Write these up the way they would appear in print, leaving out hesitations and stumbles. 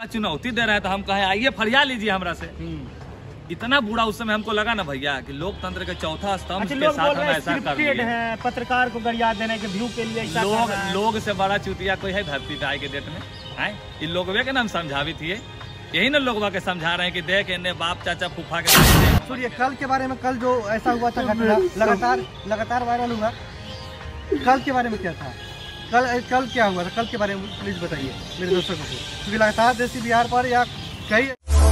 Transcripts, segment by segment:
चुनौती दे रहे हैं तो हम कहे आइए फरिया लीजिए हमरा से। इतना बुरा उस समय हमको लगा ना भैया कि लोकतंत्र के चौथा स्तंभ के साथ हम ऐसा कर रहे हैं। पत्रकार को गरिया देने के व्यू के लिए लोग से बड़ा चुतिया कोई है धरती पे आए के डेट में है। इन लोगवे के नाम समझावी थी, यही ना लोगवा के समझा रहे हैं कि देख इन्हें बाप चाचा फूफा के। सुनिए कल के बारे में, कल जो ऐसा हुआ था घटना लगातार वायरल हुआ, कल के बारे में क्या था? कल क्या हुआ था? कल के बारे में प्लीज बताइए मेरे दोस्तों को, क्योंकि लगातार देसी बिहार पर या कई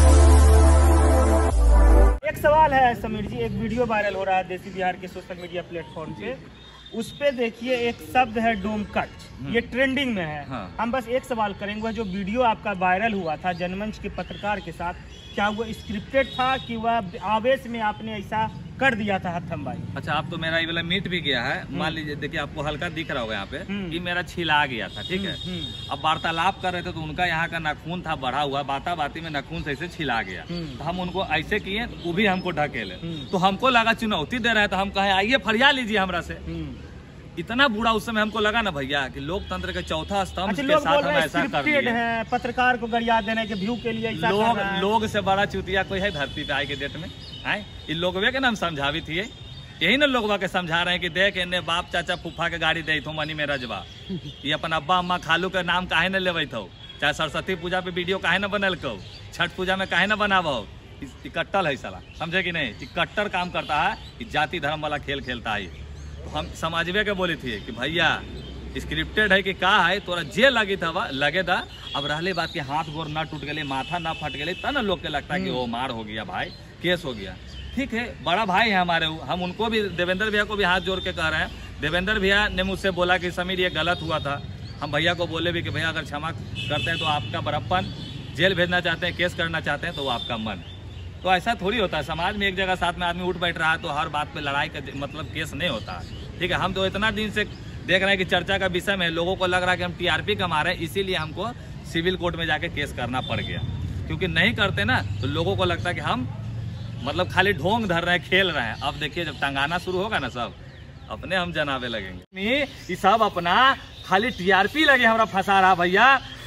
एक सवाल है समीर जी, एक वीडियो वायरल हो रहा है देसी बिहार के सोशल मीडिया प्लेटफॉर्म पे, उस पे देखिए एक शब्द है डोम कट, ये ट्रेंडिंग में है। हाँ। हम बस एक सवाल करेंगे, वह जो वीडियो आपका वायरल हुआ था जनमंच के पत्रकार के साथ, क्या वो स्क्रिप्टेड था कि वह आवेश में आपने ऐसा कर दिया था हथम भाई? अच्छा, आप तो मेरा ये वाला मीट भी गया है, मान लीजिए देखिए आपको हल्का दिख रहा होगा यहाँ पे कि मेरा छिला गया था, ठीक है। अब वार्तालाप कर रहे थे तो उनका यहाँ का नाखून था बढ़ा हुआ, बाता बाती में नाखून से छिला गया, तो हम उनको ऐसे किए वो भी हमको ढकेले, तो हमको लगा चुनौती दे रहे हैं तो हम कहे आइए फरिया लीजिए हमरा से। इतना बुरा उस समय हमको लगा ना भैया कि लोकतंत्र के चौथा स्तंभ के साथ हम ऐसा कर रहे हैं। पत्रकार को गरिया देने के व्यू के लिए लोग से बड़ा चुतिया कोई है धरती पे आए के डेट में है। इन लोगवे के नाम समझावी थी, यही ना लोगवा के समझा रहे हैं कि देख इन्हें बाप चाचा फूफा के गाड़ी दे थो मनी में रजवा, ये अपन अब्बा अम्मा खालू के नाम काहे न लेवे थो, चाहे सरस्वती पूजा पे वीडियो काहे न बनल को, छठ पूजा में काहे न बनावो। कट्टल है साला, समझे कि नहीं? कट्टर काम करता है, जाति धर्म वाला खेल खेलता है। तो हम समाजवे के बोली थी कि भैया स्क्रिप्टेड है कि का है, तोरा जे लगी था लगे था। अब रहले बात के हाथ गोर ना टूट गए, माथा ना फट गए, तब ना लोग के लगता है कि वो मार हो गया भाई, केस हो गया। ठीक है, बड़ा भाई है हमारे, हम उनको भी देवेंद्र भैया को भी हाथ जोड़ के कह रहे हैं। देवेंद्र भैया ने मुझसे बोला कि समीर ये गलत हुआ था, हम भैया को बोले भी कि भैया अगर क्षमा करते हैं तो आपका बड़प्पन, जेल भेजना चाहते हैं, केस करना चाहते हैं तो वो आपका मन। तो ऐसा थोड़ी होता है, समाज में एक जगह साथ में आदमी उठ बैठ रहा है तो हर बात पे लड़ाई का मतलब केस नहीं होता है। ठीक है, हम तो इतना दिन से देख रहे हैं कि चर्चा का विषय में लोगों को लग रहा है कि हम टीआरपी कमा रहे हैं, इसीलिए हमको सिविल कोर्ट में जाके केस करना पड़ गया। क्योंकि नहीं करते ना तो लोगों को लगता है कि हम मतलब खाली ढोंग धर रहे हैं, खेल रहे हैं। अब देखिए जब टंगाना शुरू होगा ना सब अपने हम जनावे लगेंगे। ये सब अपना खाली टीआरपी लगे हमरा फंसा रहा भैया,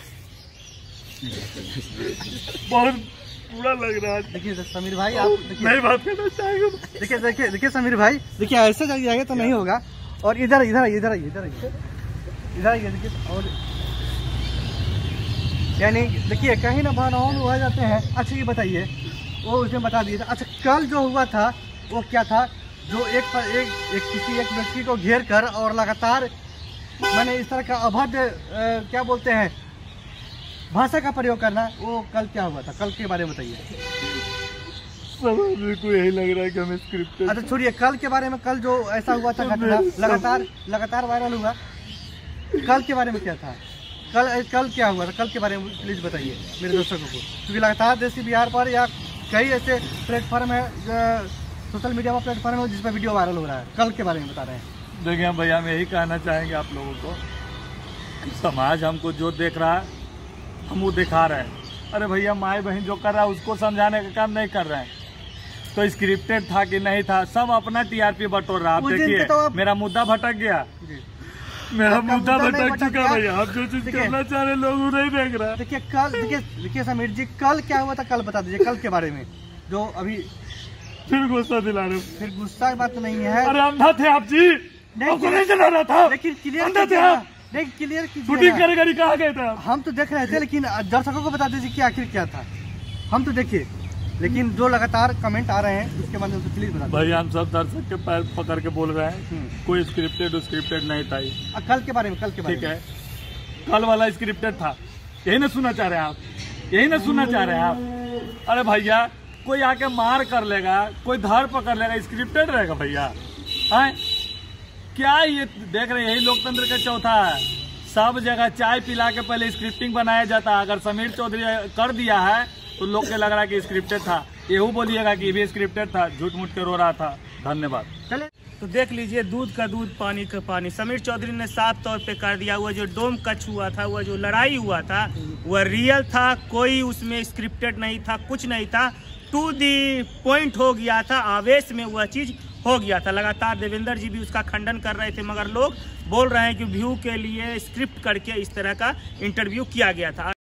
बहुत बुरा लग रहा है। देखिए समीर भाई, आप नहीं बात करना चाहेंगे। देखिए समीर भाई, देखिए ऐसे जाएगा तो नहीं होगा। और इधर देखिए, और यानी देखिए कहीं ना भावनाओं हो जाते हैं। अच्छा ये बताइए, वो उसने बता दिया था। अच्छा कल जो हुआ था वो क्या था, जो एक किसी एक व्यक्ति को घेर कर और लगातार मैंने इस तरह का अभद्र क्या बोलते हैं भाषा का प्रयोग करना, वो कल क्या हुआ था? कल के बारे में बताइए। मेरे को यही लग रहा है कि हमें स्क्रिप्टेड। अच्छा छोड़िए कल के बारे में, कल जो ऐसा हुआ था घटना लगातार वायरल हुआ, कल के बारे में क्या था? कल क्या हुआ था? कल के बारे में प्लीज बताइए मेरे दोस्तों को, क्योंकि लगातार देसी बिहार पर या कई ऐसे प्लेटफॉर्म है, सोशल मीडिया प्लेटफॉर्म है जिस पर वीडियो वायरल हो रहा है। कल के बारे में बता रहे हैं। देखिए भैया हम यही कहना चाहेंगे आप लोगों को, समाज हमको जो देख रहा है हम वो दिखा रहे हैं। अरे भैया माए बहन जो कर रहा है उसको समझाने का काम नहीं कर रहे हैं। तो स्क्रिप्टेड था कि नहीं था, सब अपना टीआरपी बटोर रहा। आप देखिए तो मेरा मुद्दा भटक गया, मेरा मुद्दा भटक चुका भैया। आप जो चीज करना चाह रहे लोग नहीं देख रहा। देखिए समीर जी कल क्या हुआ था, कल बता दीजिए कल के बारे में। जो अभी फिर गुस्सा दिला रहे, फिर गुस्सा की बात नहीं है। अरे अंधा थे आप जी, नहीं चला रहा था, लेकिन क्लियर शूटिंग करे कहाँ गए थे? हम तो देख रहे थे, लेकिन दर्शकों को बता दीजिए कि आखिर क्या था। हम तो देखिए, लेकिन जो लगातार कमेंट आ रहे हैं उसके माध्यम से प्लीज बता दीजिए। भाई हम सब दर्शक के पैर पकड़ के बोल रहे हैं, कोई स्क्रिप्टेड नहीं था। कल के बारे में ठीक है, कल वाला स्क्रिप्टेड था, यही ना सुनना चाह रहे हैं आप, यही ना सुनना चाह रहे हैं आप। अरे भैया कोई आके मार कर लेगा, कोई धर पकड़ लेगा, स्क्रिप्टेड रहेगा भैया? क्या ये देख रहे हैं, यही लोकतंत्र का चौथा है। सब जगह चाय पिला के पहले स्क्रिप्टिंग बनाया जाता है। अगर समीर चौधरी कर दिया है तो लोग के लग रहा है कि स्क्रिप्टेड था, यही बोलिएगा कि भी स्क्रिप्टेड था, झूठ मूठ के रो रहा था। धन्यवाद। चले तो देख लीजिए, दूध का दूध पानी का पानी। समीर चौधरी ने साफ तौर पे कर दिया, वह जो डोम कच हुआ था, वह जो लड़ाई हुआ था वह रियल था, कोई उसमें स्क्रिप्टेड नहीं था, कुछ नहीं था, टू दी पॉइंट हो गया था, आवेश में वह चीज हो गया था। लगातार देवेंद्र जी भी उसका खंडन कर रहे थे, मगर लोग बोल रहे हैं कि व्यू के लिए स्क्रिप्ट करके इस तरह का इंटरव्यू किया गया था।